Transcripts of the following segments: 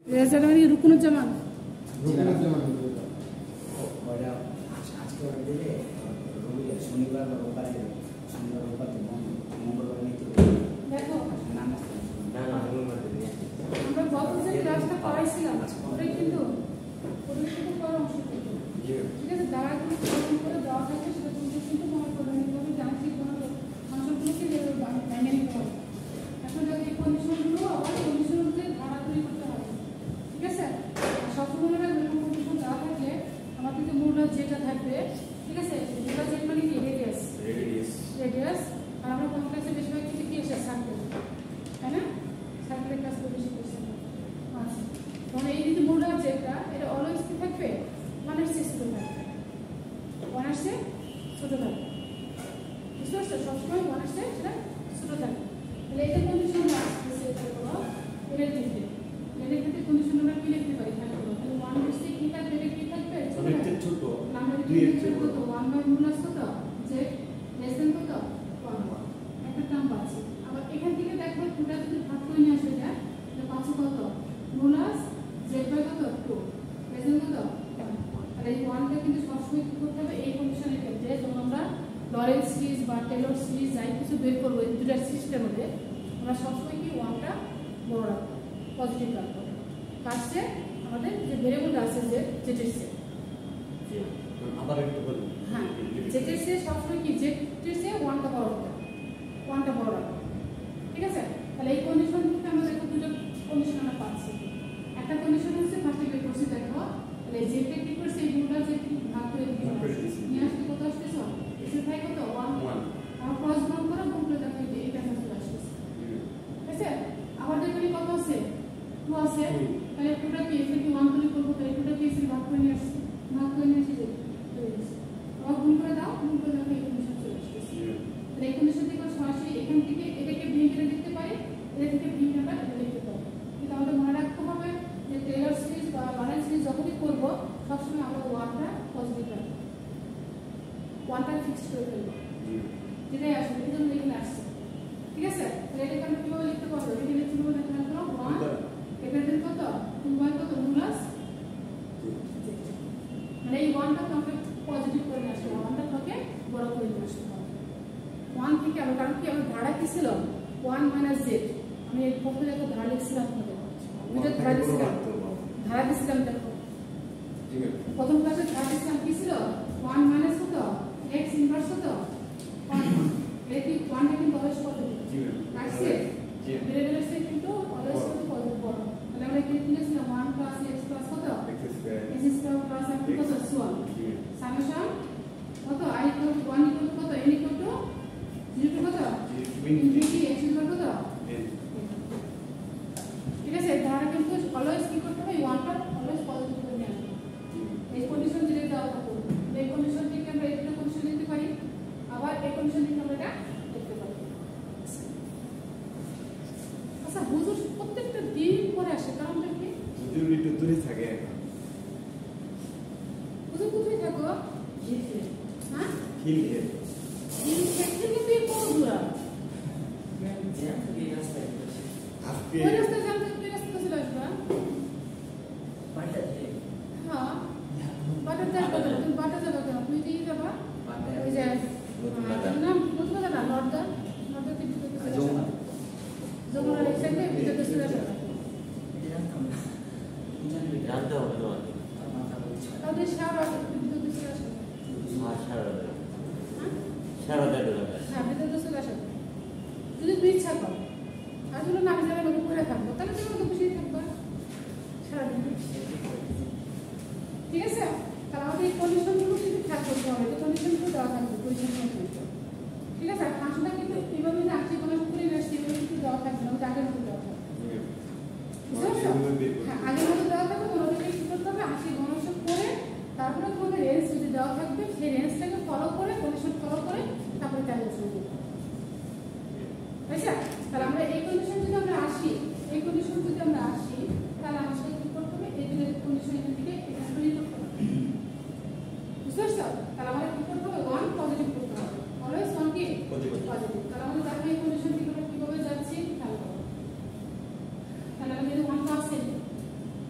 Result মানে রুকুনুজ্জামান শনিবার বা রোববারে শনিবার রোববার তো বন্ধ, মঙ্গলবার নিতে দেখো আমরা গত যে ক্লাসটা করাইছিলাম ওটাই কিন্তু পড়া অংশ ঠিক আছে, দাঁড়াগুলো ফোন করে দেওয়া থাকে সেটা কিন্তু মনে করবেন এইভাবে যান্ত্রিক কোনো অংশগুলোকে ভেঙে নিতে হবে। এখন যদি এই কন্ডিশনগুলো আবার কন্ডিশন অনুযায়ী ধারা তৈরি করতে হবে, ঠিক আছে। সবসময় এরকম কন্ডিশন দেওয়া থাকলে আমার কিন্তু মূলটা যেটা থাকবে, ঠিক আছে, যেটা যেটা মানে কি রেডিয়াস আর আমরা কমপ্লেক্সে বেশিরভাগ কিছু কি আসে সার্কেল, তাই না? সার্কেলের কাজ করে বেশি করছে। আচ্ছা, তখন এই যদি মূলটা যেটা এটা অলওয়েজ কি থাকবে, ওয়ানের চেয়ে ছোট থাকবে, ওয়ানের চেয়ে ছোট থাকবে, বুঝতে পারছো? সবসময় ওয়ানের চেয়ে সেটা ছোট থাকবে। তাহলে এটা কন্ডিশন আসতেছে এটা হলো এর ক্ষেত্রে, এর ক্ষেত্রে কন্ডিশন আমরা কি লিখতে পারি থাকবে, তাহলে ওয়ানের চেয়ে কি থাকবে, এটা কি থাকবে ছোট, আমরা কি লিখব তো 1 বাই মূলাস কত যে লেস দেন কত 1 একটা টার্ম পাচ্ছি। আবার এখান থেকে দেখো দুটো যদি ভাগ করে নিয়ে আসে যায় তাহলে পাচ্ছি কত মূলাস z বাই কত 2 লেস দেন কত 1। আর এই 1টা কিন্তু সবসময় কি করতে হবে এই কন্ডিশনের ক্ষেত্রে, যখন আমরা লরেন্স সিরিজ বা টেলর সিরিজ যাই কিছু বের করব এই দুটো সিস্টেমের মধ্যে, আমরা সবসময় কি 1টা বড় রাখবো, পজিটিভ রাখবো, কাছে আমাদের যে ভেরিয়েবলটা আছে যে জেটের সে আবার একটু বলি, হ্যাঁ জেটের সে সবসময় কি জেটের সে 1টা বড় রাখবো, 1টা বড় রাখবো, ঠিক আছে। তাহলে এই কন্ডিশন থেকে আমরা দেখো দুটো কন্ডিশন আমরা পাচ্ছি। একটা কন্ডিশন হচ্ছে ফার্স্টে বের করছি, দেখো তাহলে জেটে কি করছে এই দুটো যে ভাগ করে নিয়ে আসতে কত আসতেছে এসে থাকে কত 1 আর ক্রস গুণ করে গুণ করে দেখো এটা চলে আসতেছে, ঠিক আছে। আবার দেখো কত আছে 2 আছে, তাহলে পুরোটা কি এসে কি 1 তৈরি করব, তাহলে পুরোটা কি এসে ভাগ করে নিয়ে আসছে, ভাগ করে নিয়ে এসে আবার গুণ করে দাও, গুণ করে দেখো এই কন্ডিশন চলে আসতেছে। তাহলে এই কন্ডিশন থেকে সরাসরি এখান থেকে এটাকে ভেঙে দিতে পারি, এটা থেকে ভেঙে আমরা এটা লিখতে পারি। কিন্তু আমাদের মনে রাখতে হবে যে টেলর সিরিজ বা লরেন্স সিরিজ যখনই করব সবসময় আমরা 1টা পজিটিভ রাখবো, 1টা ফিক্সড করে ফেলবো, যেটাই আসবে এই জন্য এখানে আসছে, ঠিক আছে। তাহলে এটাকে আমরা কিভাবে লিখতে পারবো, এখানে লিখতে পারবো দেখেন আমরা 1 এটা দিন কত 2 বাই কত মূলাস, মানে এই 1টা আমরা পজিটিভ করে নিয়ে আসবো, 1টা থেকে বড় করে নিয়ে আসবো। 1 থেকে আমরা কারণ কি আমরা ধারা কি ছিল 1 - z, আমি এই প্রথমে একটা ধারা লিখছিলাম আপনাদের, দুটো ধারা দিছিলাম দেখো প্রথম ক্লাসে ধারা দিছিলাম কি ছিল 1 - কত x ইনভার্স কত 1 এই 1টা কিন্তু অলওয়েজ পজিটিভ আসছে, ভেরিয়েবলের সাথে কিন্তু অলওয়েজ পজিটিভ বড়, তাহলে আমরা কি লিখেছিলাম 1 + x + কত x স্কয়ার প্লাস আর কত সো সামেশন কত i = 1 = কত n = 0 টু কত ইনফিনিটি x = কত n, ঠিক আছে। ধারা কিন্তু অলওয়েজ কি করতে হবে 1টা অলওয়েজ পজিটিভ করে নিয়ে আসবে, এই কন্ডিশন যেটা দেওয়া থাকে এই কন্ডিশন থেকে আমরা একটা কন্ডিশন নিতে পারি, আবার এই কন্ডিশন থেকে আমরা এটা লিখতে পারি। আচ্ছা হুজুর প্রত্যেকটা দিন পরে আসে কারণটা কি, যদি একটু দূরে থাকে হুজুর কোথায় থাকো হ্যাঁ হিল থেকে তুই কত দূর আজকে ওই রাস্তা জানতে তুই রাস্তা চলে আসবা হ্যাঁ বাটা যাবে তুমি বাটা যাবে কেন, তুই দিয়ে যাবা ওই যে নাম নতুন কথা না নর্দা নর্দাতে ভিতরে চলে আসবা, যমুনার এক সাইডে ভিতরে চলে আসবা, জানতে হবে না তাহলে সারা ভিতরে চলে আসবা, সারা দেখো হ্যাঁ ভিতরে চলে আসবা যদি তুই ইচ্ছা কর, আর যদি না জানা মনে করে থাকবো তাহলে তুমি তো খুশি থাকবা সারাদিন, ঠিক আছে। তাহলে আমাদের এই কন্ডিশনগুলো কিন্তু খেয়াল করতে হবে, এই কন্ডিশনগুলো দেওয়া থাকবে পরিসংখ্যান কিন্তু, ঠিক আছে। আর ফাংশনটা কিন্তু এইভাবে যে আজকে কোনো করে আসছে এগুলো কিন্তু দেওয়া থাকবে না, আগের মতো দেওয়া থাকবে, হ্যাঁ আগের মতো দেওয়া থাকবে, তোমাদেরকে কি করতে হবে আজকে গণনা করে তারপরে তোমাদের রেঞ্জ যদি দেওয়া থাকবে সেই রেঞ্জটাকে ফলো করে কন্ডিশন ফলো করে তারপরে ক্যালকুলেশন করতে হবে, আচ্ছা। তাহলে আমরা এই কন্ডিশন যদি আমরা আসি, এই কন্ডিশন যদি আমরা আসি তাহলে আমাদের কি করতে হবে এই দুটো কন্ডিশন এখান থেকে এটা তৈরি করতে হবে, বুঝতে পারছো। তাহলে আমাদের কি করতে হবে 1 পজিটিভ করতে হবে, অলওয়েজ 1 কি পজিটিভ, তাহলে আমাদের দেখো এই কন্ডিশন থেকে আমরা কিভাবে যাচ্ছি খেয়াল করো, তাহলে আমি যদি 1 পাচ্ছি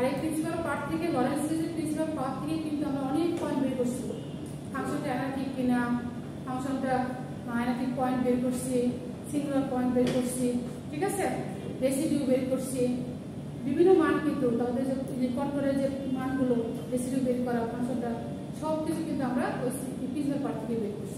এই প্রিন্সিপাল পার্ট থেকে লরেন্স সিরিজের প্রিন্সিপাল পার্ট থেকে কিন্তু আমরা অনেক পয়েন্ট বের করছি। ফাংশনটা অ্যানালিটিক কিনা, ফাংশনটা অ্যানালিটিক পয়েন্ট বের করছি, সিঙ্গুলার পয়েন্ট বের করছি, ঠিক আছে, রেসিডিউ বের করছি, বিভিন্ন মান কিন্তু তাদের যে কন্ট্রোলের যে মানগুলো রেসিডিউ বের করা ফাংশনটা সব কিছু কিন্তু আমরা ওই প্রিন্সিপাল পার্ট থেকে বের করছি,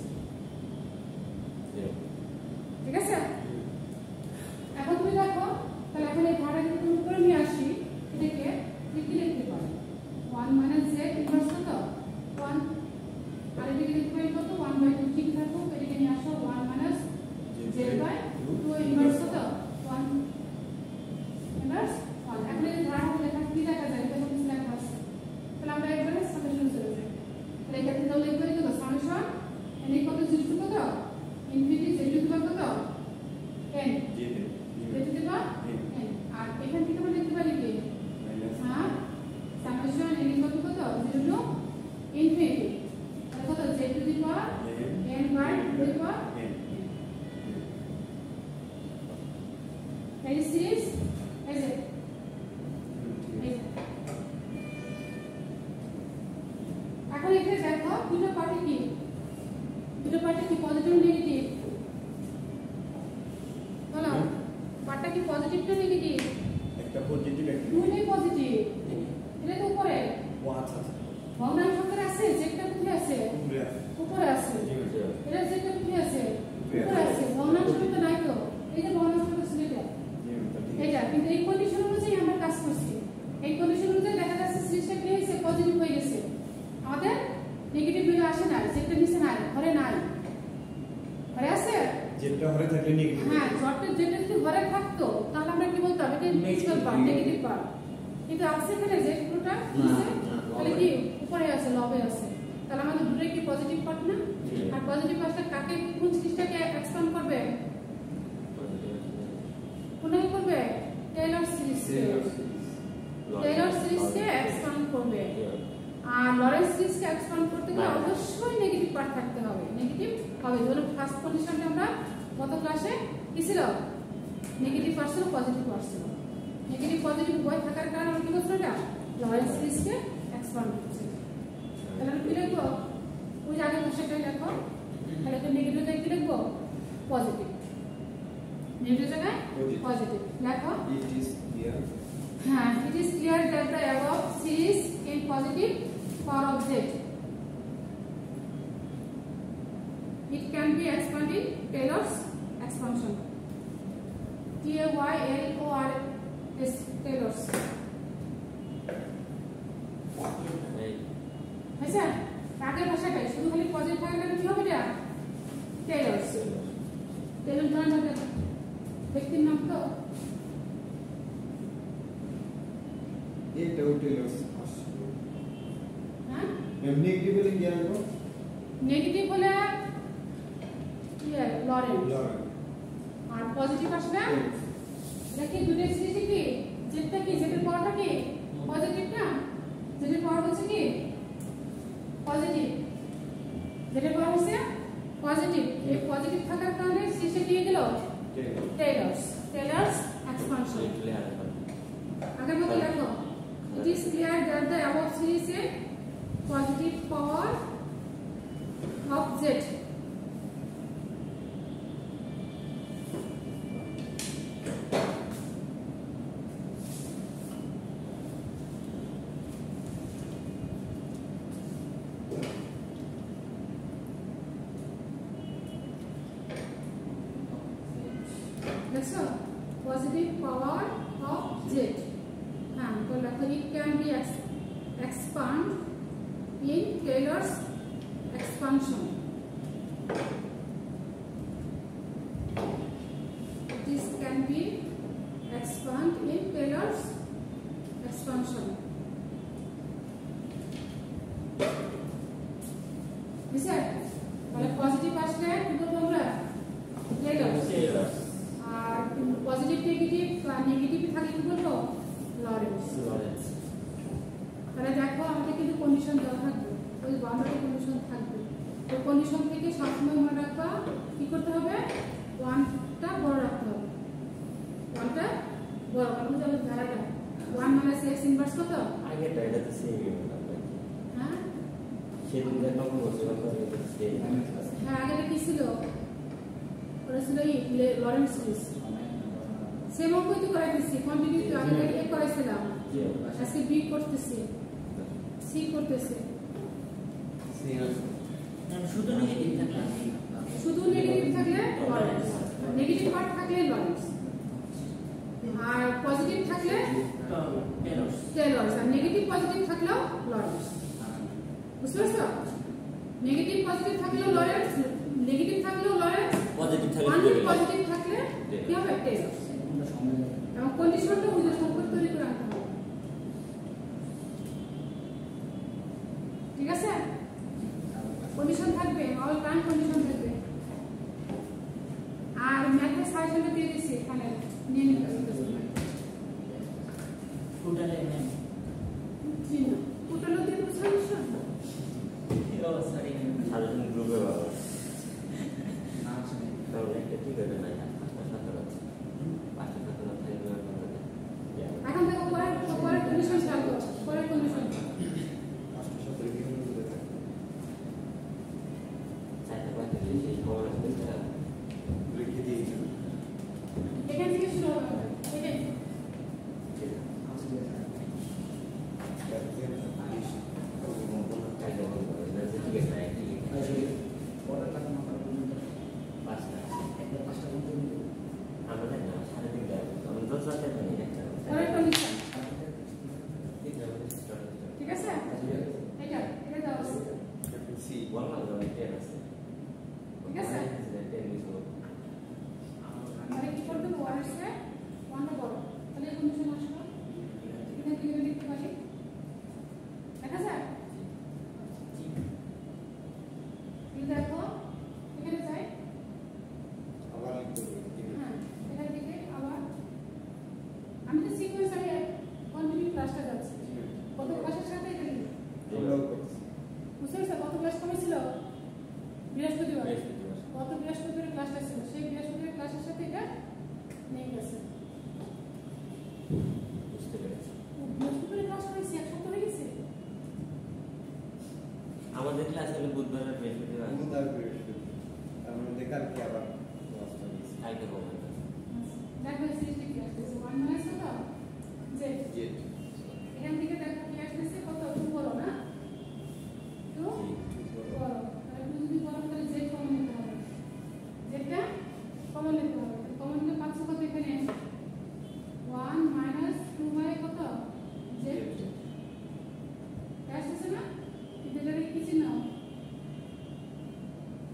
ঠিক আছে। এখন তুমি দেখো তাহলে এখন এই ধারা যদি তুমি করে নিয়ে আসি এটাকে কি লিখতে পারি 1 - z ইনভার্স কত 1 আর এদিকে লিখতে পারি কত 1/2 ঠিক থাকো এদিকে নিয়ে আসো 1 - z/2 ইনভার্স কত 1 ইনভার্স 1 এখন এই ধারা লেখা কি লেখা যায় এটা তুমি লেখা আছে তাহলে আমরা একবারে সামেশন চলে যাই তাহলে এখানে দাও লিখতে পারি কত সামেশন n কত 0 টু কত ইনফিনিটি z টু কত n যেতে পার আর এখান থেকে আমরা লিখতে পারি কি হ্যাঁ সামেশন n কত কত 0 টু ইনফিনিটি আর কত z to the power n by to the power এই সিরিজ এই যে এখন এখানে দেখো দুটো পার্টি কি পজিটিভ নেগেটিভ বলো পার্টটা কি পজিটিভ না নেগেটিভ একটা পজিটিভ একটা দুটোই পজিটিভ এটা তো উপরে ও আচ্ছা ভগ্নাংশের আছে যেটা কোথায় আছে উপরে আছে এটা যেটা কোথায় আছে উপরে আছে ভগ্নাংশের তো নাই তো এই যে ভগ্নাংশের আছে এটা কিন্তু এই কন্ডিশন অনুযায়ী আমরা কাজ করছি এই কন্ডিশন অনুযায়ী দেখা যাচ্ছে সিরিজটা কি হয়েছে পজিটিভ হয়ে গেছে আমাদের নেগেটিভ ভ্যালু আসে না যেটা নিচে নাই ঘরে নাই ঘরে আছে যেটা ঘরে থাকলে নেগেটিভ হ্যাঁ যেটা যদি ঘরে থাকতো তাহলে আমরা কি বলতাম এটা নেগেটিভ পার্ট নেগেটিভ পার্ট কিন্তু আছে এখানে যে পুরোটা তাহলে কি উপরে আছে লবে আছে তাহলে আমাদের দুটোই কি পজিটিভ পার্ট না আর পজিটিভ পার্টটা কাকে কোন জিনিসটাকে এক্সপ্যান্ড করবে কোনটাকে করবে টেইলর সিরিজকে এক্সপ্যান্ড করবে আর লরেন্স সিরিজকে এক্সপ্যান্ড করতে গেলে অবশ্যই নেগেটিভ পার্ট থাকতে হবে নেগেটিভ হবে ধরুন ফার্স্ট কন্ডিশনটা আমরা গত ক্লাসে কি ছিল নেগেটিভ পার্ট ছিল পজিটিভ পার্ট ছিল নেগেটিভ পজিটিভ উভয় থাকার কারণে আমরা কি করছি এটা লরেন্স সিরিজকে এক্সপ্যান্ড করছি তাহলে আমরা কি লিখবো ওই যে আগের ভাষাটাই লেখো তাহলে তো নেগেটিভটা কি লিখবো পজিটিভ নেগেটিভ জায়গায় পজিটিভ লেখো ইট ইজ ক্লিয়ার হ্যাঁ it is clear that the above series in positive for object it can be expanded Taylor's expansion Taylor's Taylor's হয়েছে আগের ভাষাটাই শুধু খালি পজিটিভ থাকার কারণে কি হবে এটা Taylor's Taylor ধরেন ব্যক্তির নাম তো এটা টেইলর হ্যাঁ নেগেটিভ হলে কি আসবে নেগেটিভ হলে লরেন্স লরেন্স আর পজিটিভ আসবে এটা কি দুটো সিরিজ কি যেটা কি যেটার পাওয়ারটা কি পজিটিভ না যেটার পাওয়ার হচ্ছে কি পজিটিভ যেটার পাওয়ার হচ্ছে পজিটিভ এই পজিটিভ থাকার কারণে সিরিজে দিয়ে দিল টেইলরস এক্সপানশন আগের মতো দেখো it is clear that the above series is positive power of z দেখো positive power of z it can be expand in Taylor's expansion. This can be expand in Taylor's expansion. Is it? Well, positive আসলে কি বলবো আমরা Taylor's আর positive negative থাকলে কি বলবো Lawrence তাহলে দেখো আমাদের কিন্তু কন্ডিশন দেওয়া থাকবে ওই বাউন্ডারি কন্ডিশন থাকবে ওই কন্ডিশন থেকে সবসময় মনে রাখবা কি করতে হবে ওয়ানটা বড় রাখতে হবে ওয়ানটা বড় কারণ আমাদের ধারাটা 1 - x ইনভার্স লরেন্স কত? আগেরটা এটা তো সেমই হ্যাঁ সেদিন দেখলাম বলছিলাম এটা সেম হ্যাঁ আগেটা কি ছিল? ওটা ছিল লরেন্স কুইজ সেম অঙ্কই তো করাইতেছি কন্টিনিউ আগে এ করাইছিলাম আজকে বি করতেছি সি করতেছি শুধু নেগেটিভ থাকলে শুধু নেগেটিভ থাকলে লরেন্স নেগেটিভ পার্ট থাকলে লরেন্স আর পজিটিভ থাকলে টেলর্স আর নেগেটিভ পজিটিভ থাকলেও লরেন্স বুঝতে পারছো নেগেটিভ পজিটিভ থাকলেও লরেন্স নেগেটিভ থাকলেও লরেন্স পজিটিভ থাকলে ওয়ান পজিটিভ থাকলে কি হবে টেলর্স এবং কন্ডিশনটা ওই যে সম্পর্ক তৈরি করে আনতে হবে ঠিক আছে কন্ডিশন থাকবে অল টাইম কন্ডিশন থাকবে আর ম্যাথের সাজেশনটা দিয়ে দিছি এখানে নিয়ে নিতে টোটালে নেন টোটাল দিয়ে বুঝাইছো সরি সাধারণ গ্রুপে বাবা কারণ একটা ঠিক হবে না পাঁচটা সাথে থাকবে এখন দেখো পরের কন্ডিশন থাকবে পরের কন্ডিশন চারটা পাঁচটা সেই খবর আসবে লিখে দিয়েছি এখান থেকে শুরু হবে এটাই পরের কন্ডিশন ঠিক আছে এটা দাও সি ঠিক আছে মানে কি করতে হবে ওয়ান এসে ওয়ানটা বড় তাহলে এই কন্ডিশন আসবে এখান থেকে লিখতে পারি দেখা যায় দেখো এখানে যাই আবার লিখতে হবে হ্যাঁ এখান থেকে আবার আমি তো সিকোয়েন্স আমি কন্টিনিউ ক্লাসটা যাচ্ছি কত ক্লাসের সাথে এটা লিখি আমরাও করছি বুঝতে পারছো কত ক্লাস কমে ছিল বৃহস্পতিবার গত বৃহস্পতিবার ক্লাসটা ছিল সেই বৃহস্পতিবার ক্লাসের সাথে এটা নিয়ে গেছে বুঝতে পেরেছি বৃহস্পতিবার ক্লাস করেছি এক সপ্তাহ হয়ে গেছে আমাদের ক্লাস হলো বুধবার আর বৃহস্পতিবার বুধবার বৃহস্পতি তার মধ্যে কালকে আবার ক্লাসটা দিয়েছি কালকে হবে দেখো সিরিজটা কি আসতেছে 1 মাইনাস কত জেড জেড এখান থেকে দেখো কি আসতেছে কত 2 বলো না 2 বলো তাহলে 2 যদি বলো তাহলে জেড কমন নিতে হবে জেডটা কমন নিতে হবে কমন নিলে পাচ্ছ কত এখানে 1 মাইনাস 2 বাই কত জেড আসতেছে না কিন্তু এটাকে কি চিহ্ন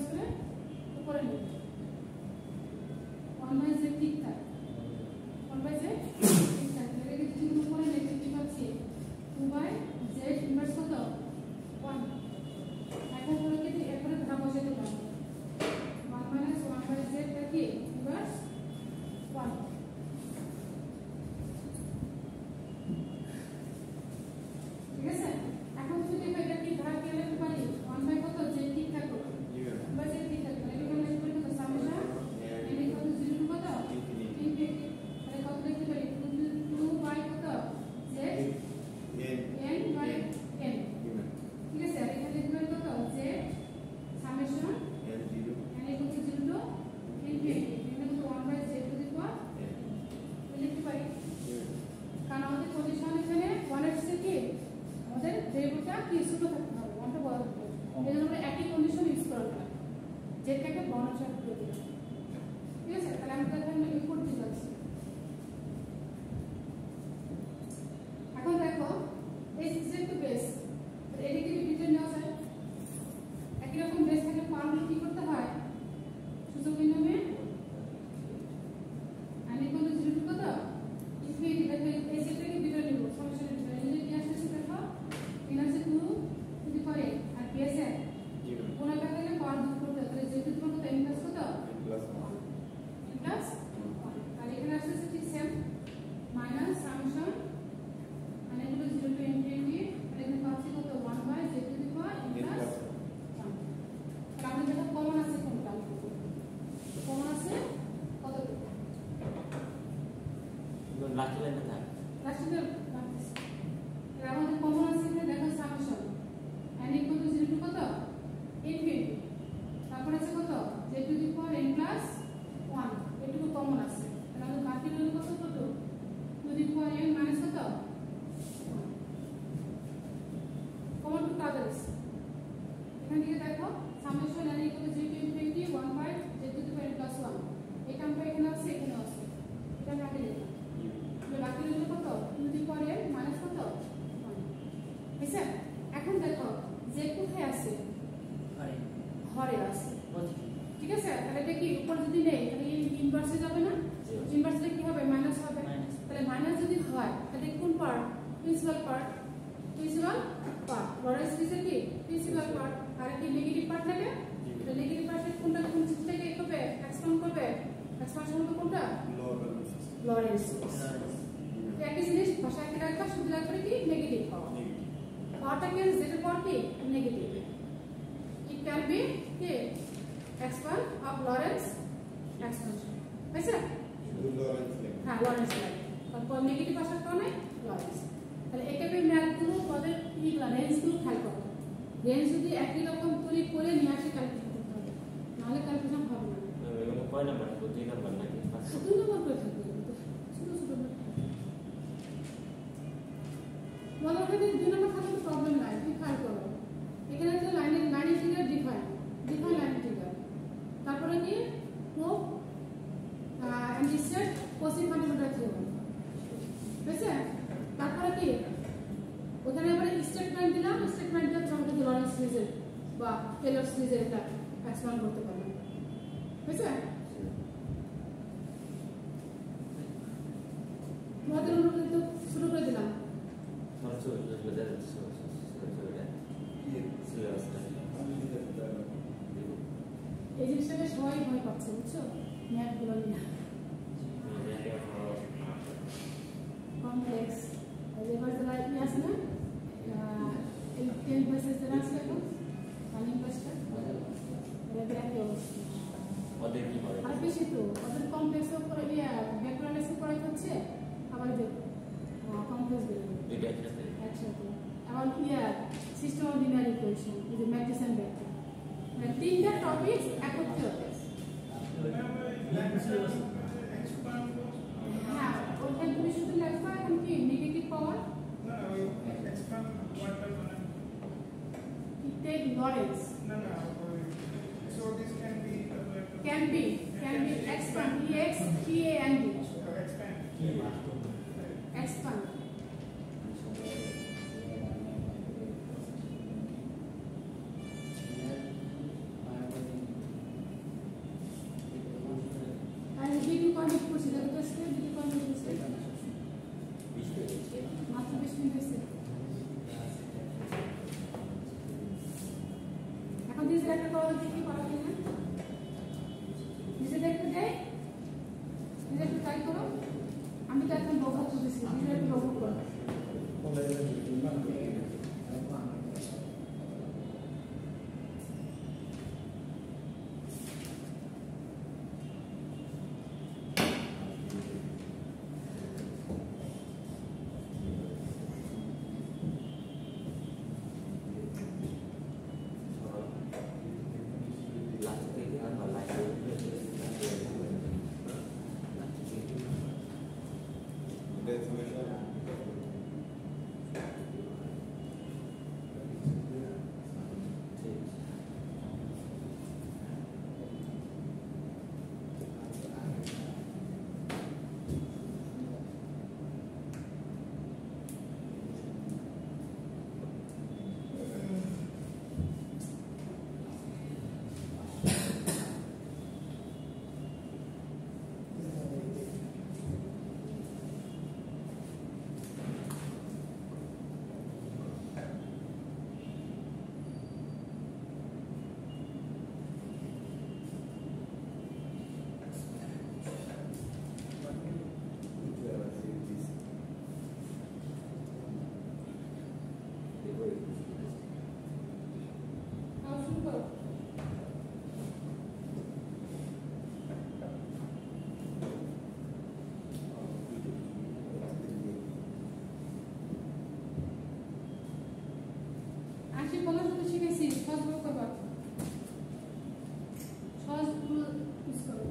ইনভার্স করে উপরে নেবে 1 বাই z ঠিক থাকে 1 বাই z ঠিক থাকে তাহলে যদি তুমি উপরে নেবে কি পাচ্ছি 2 বাই z ইনভার্স কত 1 এখন হলো কি এরপরে ধাপ বসাতে পারবো 1 মাইনাস 1 বাই z টা কি ইনভার্স 1 ঠিক আছে এখন যদি এটা কি ধাপ দিয়ে লিখতে পারি 1 বাই কত z ঠিক থাকো বাই z ঠিক থাকো এটা কোন লিখতে পারি কত সামেশন n কত 0 টু কত ইনফিনিটি তাহলে কত লিখতে পারি 2 বাই কত z n বাই n ঠিক আছে আর এখানে লিখতে পারি কত z summation n equal to 0 to infinity এখানে কত 1 by z to the power লিখতে পারি কারণ আমাদের পজিশন এখানে 1 এর থেকে আমাদের ভেরিয়েবলটা কি ছোট থাকতে হবে 1টা বড় থাকতে হবে এই জন্য আমরা একই কন্ডিশন ইউজ করলাম যেটাকে বর্ণচাপ করে দিলাম ঠিক আছে তাহলে আমরা এখানে ইনপুট দিতে যাচ্ছি এখন দেখো এই সিস্টেম টু বেস এদিকে ডিটেইল নেওয়া যায় একই রকম বেস থাকলে পাওয়ার কি করতে হয় সূচক নিয়মে আমি কোন 0 টু কত ইনফিনিটি দেখো এই সেটটাকে ভিতরে নিব ফাংশনের ভিতরে এই যে কি আসছে দেখো -2 two the power R base এ কোন একটা থাকলে পাওয়ার যোগ করতে হবে তাহলে যেহেতু তোমার কত n প্লাস কত n প্লাস 1 আর এখানে আসছে ঠিক সেম মাইনাস সামেশন মানে হলো 0 টু ইনফিনিটি আর এখানে পাচ্ছি কত 1 by z to the power n plus 1 তাহলে আমাদের যেটা কমন আছে কোনটা কমন আছে কত লাস্ট লাইনটা থাক লাস্টে লাগতেছে তাহলে আমাদের কমন আছে এখানে দেখো summation n equal to 0 to কত ইনফিনিটি তারপর আছে কত z to the power n plus 1 এটুকু কমন আছে তাহলে আমাদের বাকি রইল কত কত to the power n minus কত কমন টু কাদার্স এখান থেকে দেখো summation n equal to 0 to infinity 1 by z to the power n plus 1 এই টার্মটা এখানে আছে এখানে আছে এটা কাটে দিলাম বাকি রইল কত to the power n minus কত 1 ঠিক আছে এখন দেখো z কোথায় আছে আরে হরে আছে পজিটিভ ঠিক আছে তাহলে এটা কি উপর যদি নেই তাহলে ইনভার্সে যাবে না ইনভার্সে কি হবে মাইনাস হবে Minus. তাহলে মাইনাস যদি হয় তাহলে কোন পার্ট প্রিন্সিপাল পার্ট লরেন্স সিরিজের কি প্রিন্সিপাল পার্ট আর কি নেগেটিভ পার্ট থাকে তাহলে নেগেটিভ পার্টের কোনটা কোন থেকে কি হবে এক্সপান্ড করবে এক্সপানশন হবে কোনটা লরেন্স একই জিনিস ভাষা কি রাখবা শুধু রাখবে কি নেগেটিভ পাওয়ারটা কি z এর পাওয়ার কি নেগেটিভ it can be কি expand of Lorentz expansion হয়েছে হ্যাঁ লরেন্স লাগে তারপর নেগেটিভ আসার কারণে লরেন্স তাহলে একেবারে ম্যাথগুলো পদের ইগুলো রেঞ্জগুলো খেয়াল করো রেঞ্জ যদি একই রকম তৈরি করে নিয়ে আসে ক্যালকুলেট করতে হবে নাহলে ক্যালকুলেশন হবে না এগুলো কয় নাম্বার 2 নাম্বার নাকি 2 নম্বর করে থাকবে ছোট ছোট মনে করে 2 নম্বর থাকলে প্রবলেম নাই তুমি খেয়াল করো এখানে একটা line integral define line integral তারপরে কি proof and set Cauchy fundamental theorem বুঝছে তারপরে কি ওখানে আবার স্টেটমেন্ট দিলাম স্টেটমেন্টটা আমরা লরেন্স সিরিজের বা টেলর সিরিজের একটা এক্সপ্লেন করতে পারবো বুঝছে তোমাদের অনুরোধ তো শুরু করে দিলাম এই জিনিসটাকে সবাই ভয় পাচ্ছে বুঝছো ম্যাথগুলো নিয়ে কমপ্লেক্স এবার যারা কি আছে না এই 10 ভার্সেস যারা আছে এখন রানিং ক্লাসটা এদের একই অবস্থা ওদের কি হবে আর বেশি তো ওদের কমপ্লেক্সের উপরে ভেক্টরাইজের পড়াই হচ্ছে আবার যে কমপ্লেক্স বেরোবে এটা একসাথে একসাথে আবার সিস্টেম অফ লিনিয়ার ইকুয়েশন এই যে ম্যাট্রিক্স এন্ড ভেক্টর মানে তিনটা টপিক একত্রে হবে হ্যাঁ ওটা তুমি শুধু লিখবা এখন কি negative power take Lorentz so this can be expand ex t a n d expand সহজগুলো ইউজ করো।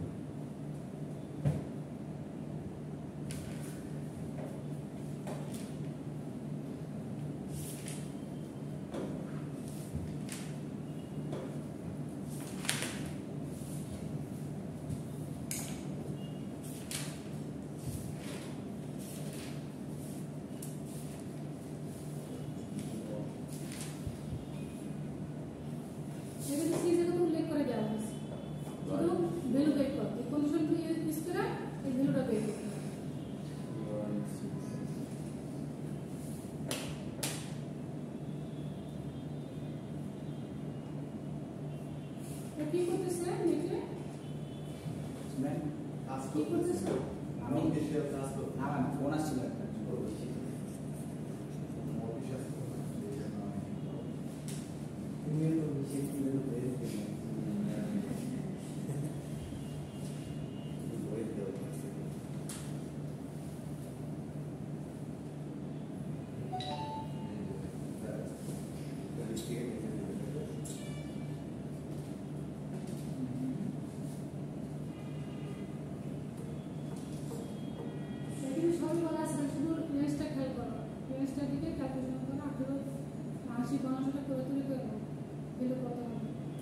এগুলো সেই জায়গাতে উল্লেখ করে দেওয়া হয়েছে। শুধু ভ্যালু বের করো, এই কন্ডিশনগুলো ইউজ করে এই ভ্যালুটা বের করো। কি করতেছে লিখে? কি করতেছে? আমি অফিসিয়াল কাজ তো না না ফোন আসছিল একটা তুমি তো বিশেষ করে বলেছিলে এগুলো সবই বলা আছে, শুধু রেঞ্জটা খেয়াল করো। রেঞ্জটার দিকে ক্যালকুলেশন করো, 18 80 গণনাটা করে তুলে করো। ভ্যালু কত হবে?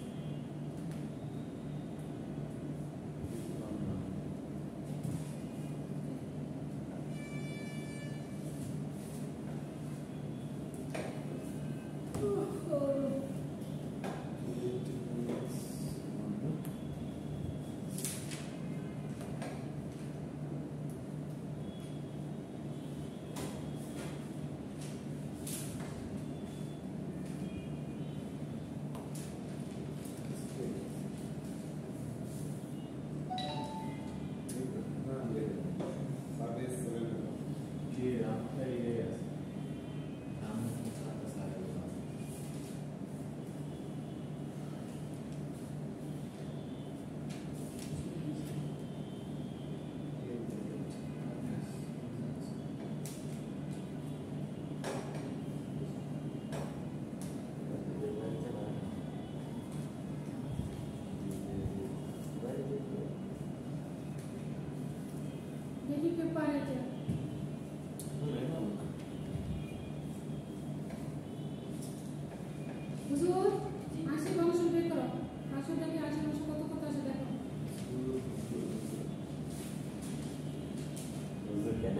দেখি কে পারে এটা। হুজুর 80 গণনা বের করো। 80 থেকে 80 গণনা কত কত আসে দেখো। হুজুর কেন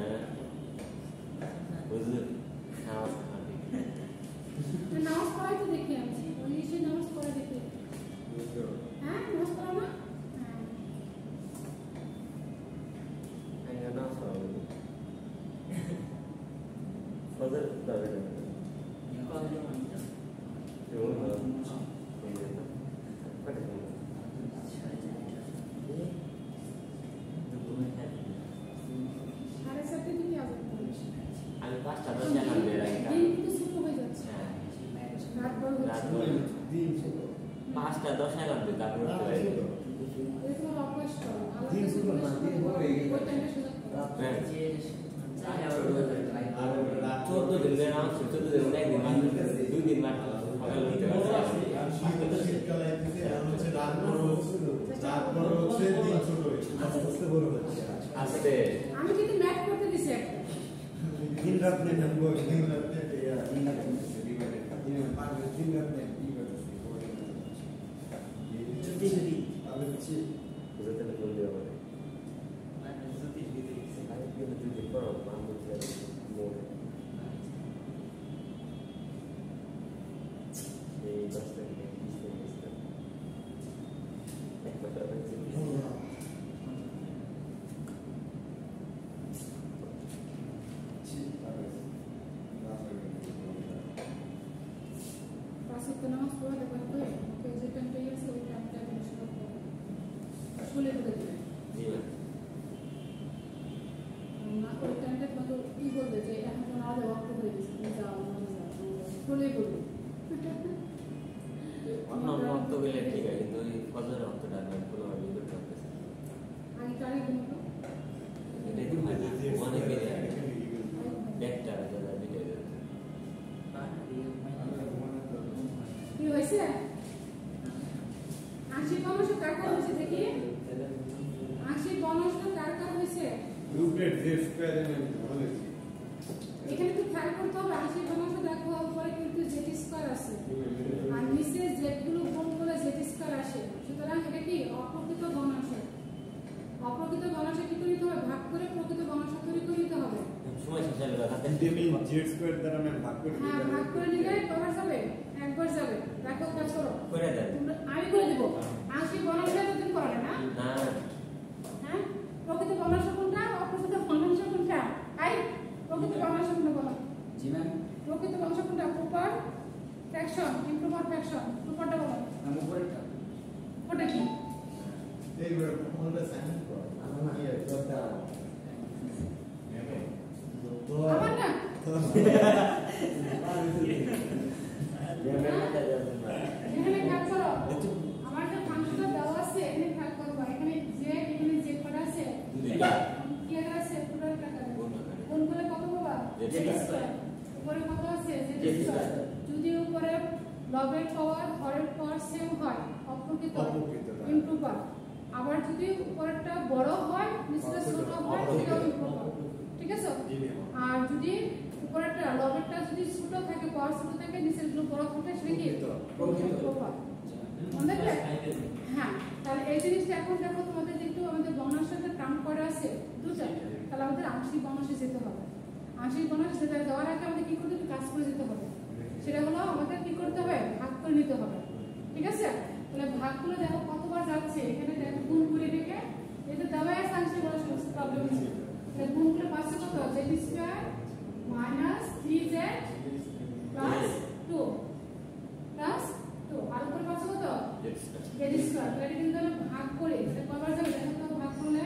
হুজুর নামাজ পড়ি নামাজ পড়াই তো দেখি আমি। ওই এসে নামাজ পড়া দেখি। হ্যাঁ নামাজ পড়া না? হ্যাঁ আমি নামাজ পড়ি ফজর পড়তে হবে কবে মানতে এবং এই যে কত সাড়ে 7টার দিকে আসবে। আমি 5টা 10 টাকা দিয়ে রাখি দিন কিন্তু ছোট হয়ে যাচ্ছে। হ্যাঁ রাত বড় রাত হচ্ছে। দিন ছিল 5টা 10 টাকা দিয়ে তারপর রাত উঠতে ছিল এই তোমার অভ্যাস করো। আলাদা দিন ছিল না, দিন বড় হয়ে গেছে। ওই টাইমে সুযোগ করো। হ্যাঁ যে আর রাত 14 দিন ধরে নামাজ 14 দিন একদিন বাদ 2 দিন বাদ সকালে উঠতে পারছি শীতকালে রাত বড় হচ্ছে দিন ছোট হচ্ছে আস্তে আস্তে বড় হচ্ছে আস্তে আমি কিন্তু ম্যাথ করতে দিছি একটা। দিন রাত নেই না দিন রাতে দিন রাত ডিভাইডেড দিন পার দিন রাত নেই ডিভাইডেড যদি যদি আমি হচ্ছে বুঝতে না বললে হবে মানে যদি যদি আমি কিন্তু যদি করো মামু যে মোড়ে এই 10 থেকে 20 থেকে একটা কথা বলছি পাঁচক নামাজ পড়া দেবার পরে কেউ যে টাইমটাই আছে ওই টাইমটা আমি শুরু করবো। শুলে করে দেবে। জি না ওই টাইমটা তোমাকে ই বলবে যে এখন তোমার আরো ওয়াক্ত হয়ে গেছে, তুমি যাও নামাজ যাও। শুলে করবে। অন্য অর্থ গেলে ঠিক আছে কিন্তু ওই ফজরের অর্থটা আমি কোনোভাবে করতে পারতেছি আগে কারে গুনবো? এটা কি হয় অনেকে একটা যারা ভিডিও কি হয়েছে? 80 মানুষ টাকা হয়েছে আংশিক বর্ণাংশটা কার কার হয়েছে রুট জেড স্কয়ার এর মানে এখানে তো খেয়াল করতে হবে আংশিক বর্ণাংশ দেখো উপরে কিন্তু জেড স্কয়ার আছে আর নিচে জেড গুলো গুণ করলে জেড স্কয়ার আসে সুতরাং এটা কি অপ্রকৃত বর্ণাংশ অপ্রকৃত বর্ণাংশ কি করে নিতে হবে ভাগ করে প্রকৃত বর্ণাংশ তৈরি করে নিতে হবে সময় শেষ হয়ে গেল হাতে আমি জেড স্কয়ার দ্বারা আমি ভাগ করে দিই হ্যাঁ ভাগ করে নিলে কবার যাবে একবার যাবে দেখো কাজ করো করে দেন আমি করে দেব আংশিক বর্ণাংশ এতদিন করা না না হ্যাঁ প্রকৃত বর্ণাংশ কোনটা অপ্রকৃত বর্ণাংশ কোনটা আই প্রকৃত বর্ণাংশ কোনটা বলো জি ম্যাম প্রকৃত বর্ণাংশ কোনটা প্রপার ফ্র্যাকশন ইমপ্রপার ফ্র্যাকশন প্রপারটা বলো আমি উপরেরটা ওটা কি এইবার কোনটা সাইন করো আমার কি একটা তো আমার না এখানে খেয়াল করো আমার যে ফাংশনটা দেওয়া আছে এখানে খেয়াল করবো এখানে যে কটা আছে কি একটা আছে পুরো টাকা কোন করে কত পাবা Z স্কয়ার। উপরে কত আছে Z জেড স্কয়ার স্কয়ার। যদি উপরে লবের পাওয়ার হরের পাওয়ার সেম হয় অপ্রকৃত অপ্রকৃত, হ্যাঁ। ইমপ্রপার আবার যদি উপরেরটা বড় হয় নিচেরটা ছোট হয় সেটাও ইমপ্রপার ঠিক আছে জি ম্যাম। আর যদি উপরেরটা লবেরটা যদি ছোট থাকে পাওয়ার ছোট থাকে নিচেরগুলো বড় থাকে সেটা কি প্রকৃত। প্রপার মনে থাকবে হ্যাঁ তাহলে এই জিনিসটা এখন দেখো তোমাদের একটু আমাদের বর্ণাংশের সাথে কাম করা আছে দুটো তাহলে আমাদের আংশিক বর্ণাংশে যেতে হবে আংশিক বর্ণাংশে যেতে যাওয়ার আগে আমাদের কি করতে হবে কাজ করে যেতে হবে সেটা হলো আমাদের কি করতে হবে ভাগ করে নিতে হবে ঠিক আছে তাহলে ভাগগুলো দেখো কতবার যাচ্ছে এখানে দেখো গুণ করে রেখে এটা দেওয়া আছে আংশিক বর্ণাংশ প্রবলেম আছে তাহলে গুণ করে পাচ্ছে কত z square minus 3z plus 2 plus 2 আর উপরে পাচ্ছে কত জেড স্কয়ার তাহলে কিন্তু আমরা ভাগ করে এটা কবার যাবে দেখো তো ভাগ করলে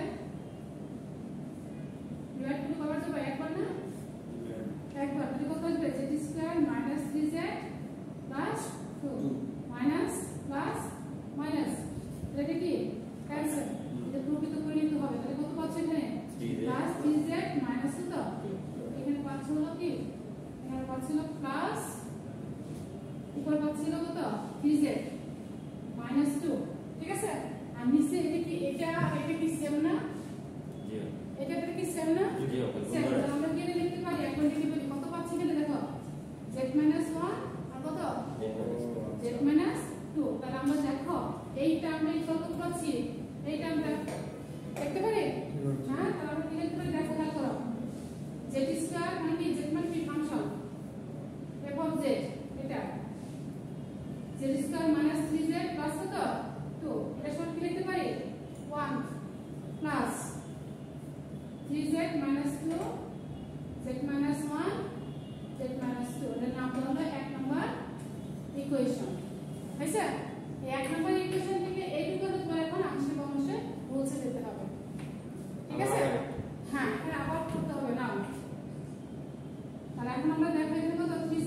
ডিভাইড করে কবার যাবে একবার না একবার তাহলে কত আসবে z square minus 3z plus 2 minus plus minus এটা কি ক্যান্সেল এটা প্রকৃত করে নিতে হবে তাহলে কত পাচ্ছে এখানে প্লাস 3z মাইনাস কত এখানে পাচ্ছে হলো কি এখানে পাচ্ছিল প্লাস উপর পাচ্ছিল কত 3z মাইনাস 2 ঠিক আছে আর নিচে এটা কি সেম না জি এটা কি সেম না জি সেম আমরা কি লিখতে পারি এখন লিখতে পারি কত পাচ্ছি এখানে দেখো z মাইনাস 1 আর কত z মাইনাস 2 তাহলে আমরা দেখো এই টার্মে কত পাচ্ছি এই টার্মটা দেখতে পারি হ্যাঁ তাহলে আমরা কি লিখতে পারি দেখো খেয়াল করো z স্কয়ার মানে কি z মানে কি ফাংশন f of z এটা z square minus 3z plus কত 2 এটা সব কি লিখতে পারি 1 plus 3z minus 2 z minus 1 z minus 2 এর নাম হলো এক নম্বর ইকুয়েশন হয়েছে এই এক নম্বর ইকুয়েশন থেকে এইটুকু তোমার এখন আংশিক বর্ণাংশে পৌঁছে যেতে হবে ঠিক আছে হ্যাঁ এটা আবার করতে হবে না তাহলে এখন আমরা দেখো এখানে কত 3z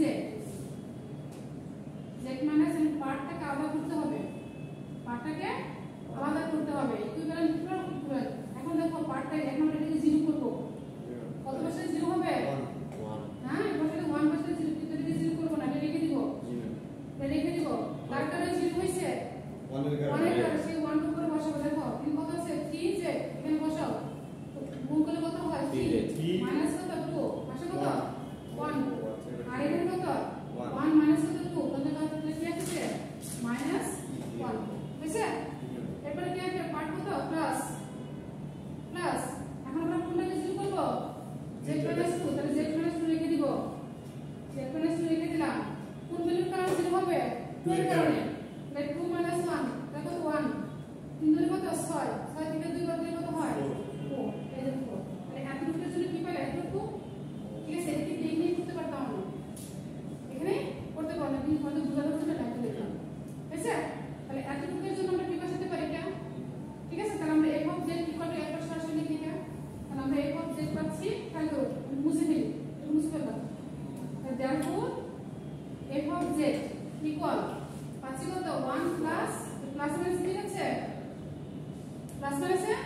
z minus এর পার্টটাকে আলাদা করতে হবে পার্টটাকে আলাদা করতে হবে ইকুইভ্যালেন্ট ইকুইভ্যালেন্ট এখন দেখো পার্টটা এখন আমরা এটাকে 0 করব কত বসে 0 হবে 1 হ্যাঁ বসে 1 বসে 0 এটাকে 0 করব না এটা রেখে দিব এটা রেখে দিব তার কারণে 0 হইছে 1 এর অনেক কারণে আর সেই 1 উপরে বসাবো দেখো কিন্তু কত আছে 3z এখানে বসাও গুণ করলে কত হয় 3 মাইনাস কত 2 আসে কত 1 আর এখানে কত 1 মাইনাস কত 2 তাহলে কত কি আছে মাইনাস 1 হইছে এরপরে কি আছে পার্ট কত প্লাস প্লাস এখন আমরা কোনটাকে যোগ করব z প্লাস 2 তাহলে z প্লাস 2 লিখে দিব z প্লাস 2 লিখে দিলাম কোন ভ্যালুর কারণে 0 হবে 2 এর কারণে তাহলে 2 মাইনাস 1 তাহলে কত 1 3 দুই কত 6 6 থেকে 2 বাদ দিলে কত হয় 4 এই যে 4 তাহলে এতটুকুর জন্য কি পাইলে এতটুকু ঠিক আছে এটাকে দেখলেই করতে পারতাম না এখানে করতে পারলাম কিন্তু আমাদের বোঝানোর জন্য লিখতে দিলাম হয়েছে তাহলে এতটুকুর জন্য আমরা কি বসাতে পারি এটা ঠিক আছে তাহলে আমরা f of z equal to একবার সরাসরি লিখি এটা তাহলে আমরা f of z পাচ্ছি তাহলে মুছে ফেলি এটা মুছে ফেললাম তাহলে therefore f of z equal পাচ্ছি কত 1 প্লাস প্লাস মাইনাস কি আছে প্লাস মাইনাসে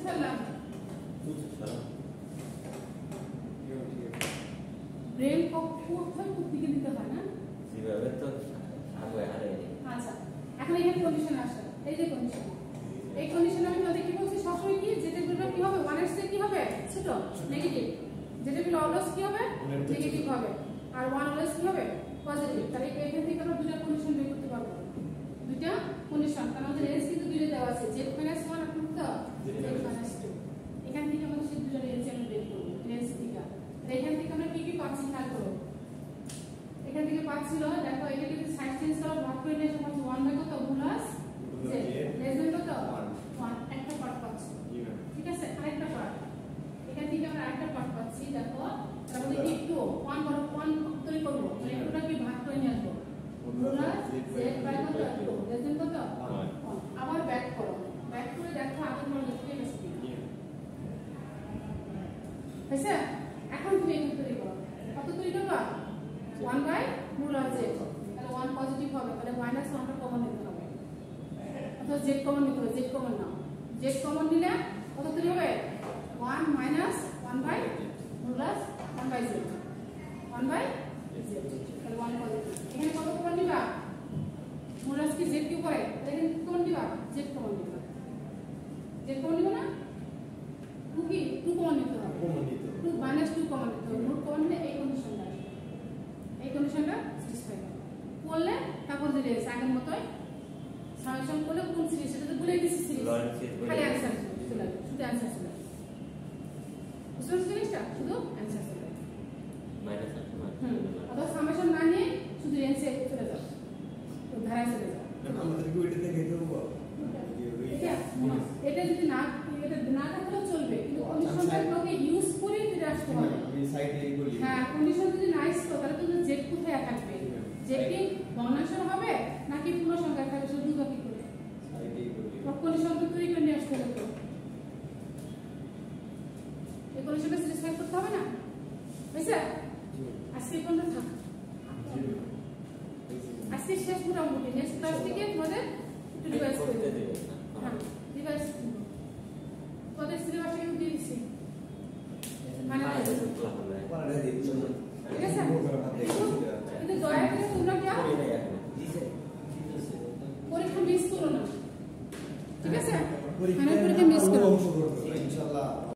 ফেললাম সারা ব্রেন কোথায় কোন দিকে দিতে হয় না যেভাবে তো আগে আরে আচ্ছা এখন এখানে কন্ডিশন আসে এই যে কন্ডিশন এই কন্ডিশন আমি যদি কি বলছি সবসময় কি যেটা গুলো কি হবে 1 এর চেয়ে কি হবে ছোট নেগেটিভ যেটা গুলো অলওয়েজ কি হবে নেগেটিভ হবে আর 1 অলওয়েজ কি হবে পজিটিভ তাহলে এখান থেকে আমরা দুটো কন্ডিশন বের করতে পারবো দুটো কন্ডিশন কারণ আমাদের রেঞ্জ কিন্তু দুটো দেওয়া আছে z - 1 আর z - 2 এখান থেকে আমাদের সেই দুটো রেঞ্জ আমরা বের করব রেঞ্জ থেকে আর এখান থেকে আমরা কি কি পাচ্ছি খেয়াল করব এখান থেকে পাচ্ছিল দেখো এটা যদি সাইড চেঞ্জ করা ভাগ করে নিয়ে সমান 1 বাই কত প্লাস z লেস দেন কত 1 একটা পার্ট পাচ্ছি ঠিক আছে আরেকটা পার্ট এখান থেকে আমরা আরেকটা পার্ট পাচ্ছি দেখো তার মধ্যে কি একটু 1 বড় 1 তৈরি করব মানে একটুটা কি ভাগ করে নিয়ে আসবো প্লাস z বাই কত 2 লেস দেন কত 1 আবার ব্যাক করো ব্যাক করে দেখো আগের মনে লিখতে গেছে হয়েছে এখন তুমি এটা তৈরি করো কত তৈরি করবা 1 বাই রুলার z তাহলে 1 পজিটিভ হবে তাহলে মাইনাস 1 টা কমন নিতে হবে অথবা z কমন নিতে হবে z কমন নাও z কমন নিলে কত তৈরি হবে 1 মাইনাস 1 বাই রুলার 1 বাই z 1 বাই z তাহলে 1 পজিটিভ এখানে কত কমন নিবা রুলার কি z কি করে তাহলে এখানে কমন নিবা z কমন নিবা z কমন নিবা না 2 কি 2 কমন নিতে হবে 2 মাইনাস 2 কমন নিতে হবে রুট কমন নিলে এই কন্ডিশনটা এই কন্ডিশনটা স্যাটিসফাই করলে তারপর যে রেস আগের মতই সামেশন করলে কোন সিরিজ সেটা তো ভুলে গেছি সিরিজ খালি অ্যানসার চলে আসবে শুধু অ্যানসার চলে আসবে বুঝতে পারছো জিনিসটা শুধু অ্যানসার চলে আসবে মাইনাস অথবা সামেশন না নিয়ে শুধু রেঞ্জে চলে যাও তো ধারায় চলে যাও আমাদেরকে ওইটা দেখে দেবো এটা যদি না এটা না থাকলেও চলবে কিন্তু কন্ডিশনটাকে ইউজ করে ফিরে আসতে হবে আমি সাইডে বলি হ্যাঁ কন্ডিশন যদি নাইস তো তাহলে তুমি জেড কোথায় থাকবে জেড কি ভগ্নাংশের হবে নাকি পূর্ণ সংখ্যা থাকবে সেটা বুঝবা কি করে সাইডে বলি কন্ডিশন তো তৈরি করে নিয়ে আসতে হবে তো এই কন্ডিশনটা স্যাটিসফাই করতে হবে না বুঝছে আজকে কোনটা থাক আজকে শেষ মোটামুটি নেক্সট ক্লাস থেকে তোমাদের একটু রিভাইজ করে দেবে হ্যাঁ রিভাইজ তোমাদের সিলেবাসটা কিন্তু দিয়ে দিচ্ছি মানে পাড়া দিই ঠিক আছে কিন্তু দয়া করে তোমরা কি পরীক্ষা মিস করো না ঠিক আছে মানে